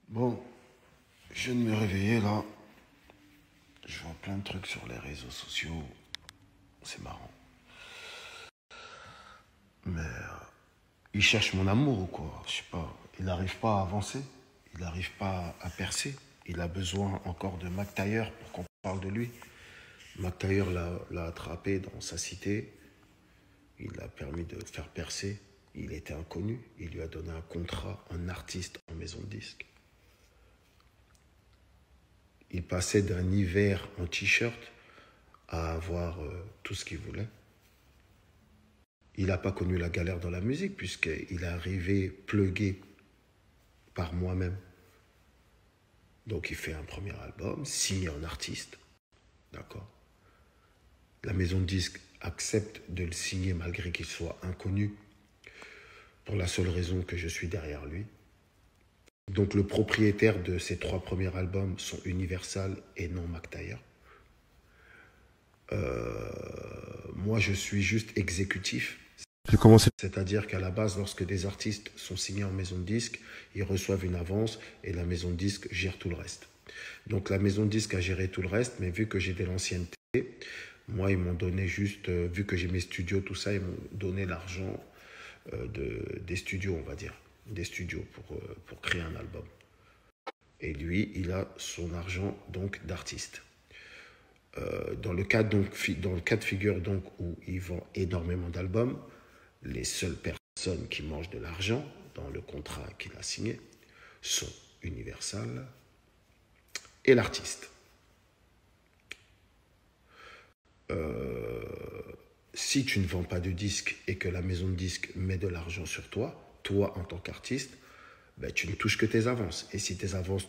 Bon, je viens de me réveiller là. Je vois plein de trucs sur les réseaux sociaux. C'est marrant. Mais il cherche mon amour ou quoi? Je sais pas. Il n'arrive pas à avancer. Il n'arrive pas à percer. Il a besoin encore de Mac Taylor pour qu'on parle de lui. Mac Taylor l'a attrapé dans sa cité. Il a permis de faire percer. Il était inconnu. Il lui a donné un contrat, un artiste en maison de disque. Il passait d'un hiver en t-shirt à avoir tout ce qu'il voulait. Il n'a pas connu la galère dans la musique puisqu'il est arrivé plugué par moi-même. Donc il fait un premier album, signé en artiste, d'accord. La maison de disques accepte de le signer malgré qu'il soit inconnu pour la seule raison que je suis derrière lui. Donc le propriétaire de ces 3 premiers albums sont Universal et non Mac Taylor. Moi je suis juste exécutif. C'est-à-dire qu'à la base, lorsque des artistes sont signés en maison de disque, ils reçoivent une avance et la maison de disque gère tout le reste. Donc la maison de disque a géré tout le reste, mais vu que j'ai de l'ancienneté, moi ils m'ont donné juste, vu que j'ai mes studios, tout ça, ils m'ont donné l'argent des studios, on va dire, des studios pour créer un album. Et lui, il a son argent donc d'artiste. Dans le cas de figure donc où il vend énormément d'albums, les seules personnes qui mangent de l'argent dans le contrat qu'il a signé sont Universal et l'artiste. Si tu ne vends pas de disques et que la maison de disques met de l'argent sur toi, toi en tant qu'artiste, ben, tu ne touches que tes avances. Et si tes avances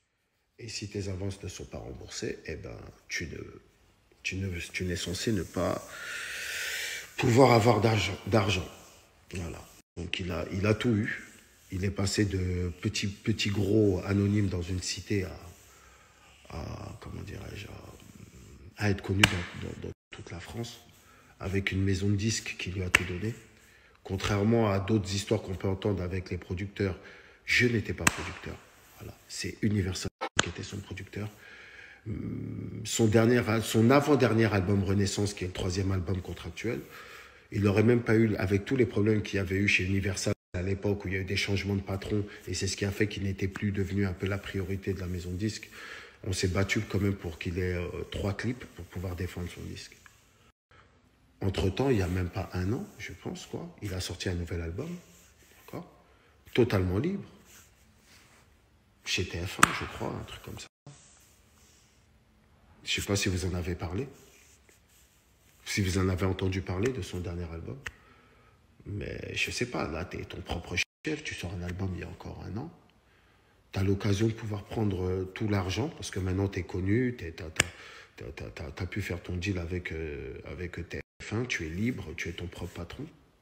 ne sont pas remboursées, eh ben, tu n'es censé ne pas pouvoir avoir d'argent. Voilà. Donc il a tout eu. Il est passé de petit gros anonyme dans une cité comment dirais-je, à être connu dans toute la France, avec une maison de disques qui lui a tout donné. Contrairement à d'autres histoires qu'on peut entendre avec les producteurs, je n'étais pas producteur. Voilà. C'est Universal qui était son producteur. Son avant-dernier album Renaissance, qui est le 3e album contractuel, il n'aurait même pas eu, avec tous les problèmes qu'il y avait eu chez Universal à l'époque où il y a eu des changements de patron, et c'est ce qui a fait qu'il n'était plus devenu un peu la priorité de la maison de disques. On s'est battu quand même pour qu'il ait 3 clips pour pouvoir défendre son disque. Entre-temps, il n'y a même pas un an, je pense, quoi, il a sorti un nouvel album, d'accord, totalement libre, chez TF1, je crois, un truc comme ça. Je ne sais pas si vous en avez parlé, si vous en avez entendu parler de son dernier album. Mais je ne sais pas, là, tu es ton propre chef, tu sors un album il y a encore un an. Tu as l'occasion de pouvoir prendre tout l'argent, parce que maintenant tu es connu, tu as pu faire ton deal avec TF1, tu es libre, tu es ton propre patron.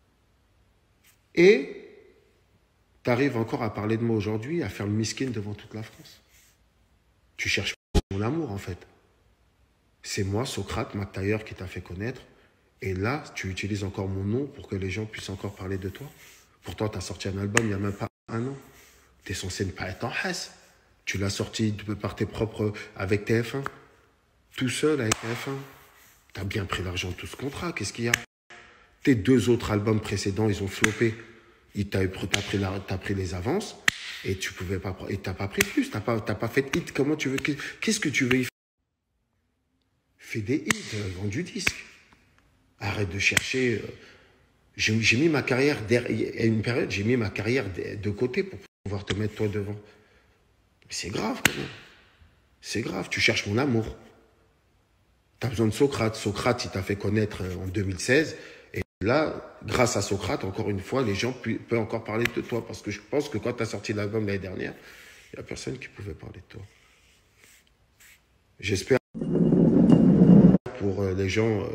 Et tu arrives encore à parler de moi aujourd'hui, à faire le miskin devant toute la France. Tu cherches mon amour, en fait. C'est moi, Socrate, Mac Taylor, qui t'a fait connaître. Et là, tu utilises encore mon nom pour que les gens puissent encore parler de toi. Pourtant, tu as sorti un album il n'y a même pas un an. Tu es censé ne pas être en Hesse. Tu l'as sorti par tes propres... avec TF1. Tout seul avec TF1. Tu as bien pris l'argent de tout ce contrat. Qu'est-ce qu'il y a? Tes 2 autres albums précédents, ils ont floppé. T'as pris les avances et tu pouvais pas... Et tu n'as pas pris plus. Tu n'as pas fait de hit. Comment tu veux... Qu'est-ce que tu veux y faire? Fais des hits, vends du disque. Arrête de chercher... J'ai mis ma carrière, à une période, j'ai mis ma carrière de côté pour pouvoir te mettre toi devant. C'est grave quand même. C'est grave, tu cherches mon amour. Tu as besoin de Socrate. Socrate, il t'a fait connaître en 2016. Et là, grâce à Socrate, encore une fois, les gens peuvent encore parler de toi. Parce que je pense que quand tu as sorti l'album l'année dernière, il n'y a personne qui pouvait parler de toi. J'espère pour les gens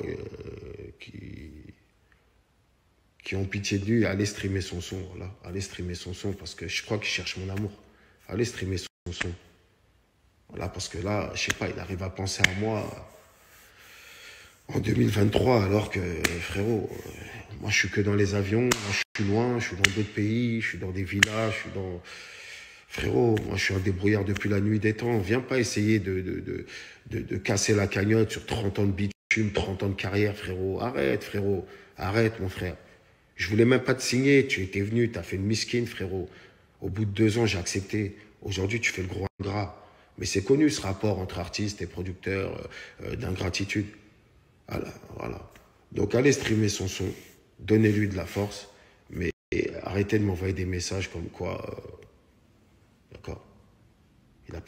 qui ont pitié de lui, allez streamer son son, voilà. Allez streamer son son, parce que je crois qu'il cherche mon amour. Allez streamer son son. Voilà, parce que là, je sais pas, il arrive à penser à moi en 2023, alors que, frérot, moi je suis que dans les avions, moi je suis loin, je suis dans d'autres pays, je suis dans des villas, je suis dans... Frérot, moi je suis un débrouillard depuis la nuit des temps. Viens pas essayer de casser la cagnotte sur 30 ans de bitume, 30 ans de carrière, frérot. Arrête, frérot. Arrête, mon frère. Je voulais même pas te signer. Tu étais venu, tu as fait une miskine, frérot. Au bout de 2 ans, j'ai accepté. Aujourd'hui, tu fais le gros ingrat. Mais c'est connu ce rapport entre artistes et producteurs d'ingratitude. Voilà, voilà. Donc allez streamer son son, donnez-lui de la force, mais arrêtez de m'envoyer des messages comme quoi, d'accord,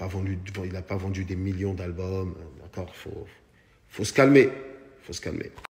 il n'a pas vendu des millions d'albums, d'accord, faut se calmer, faut se calmer.